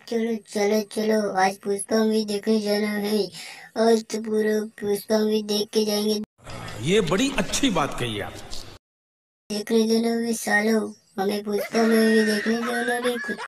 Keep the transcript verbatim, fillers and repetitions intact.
चलो चलो चलो, आज पुष्पा मूवी देखने जाना है। आज तो पूरा पुष्पा मूवी देख के जाएंगे। ये बड़ी अच्छी बात कही आप। देखने जाना है सालों, हमें पुष्पा मूवी देखने जाना है।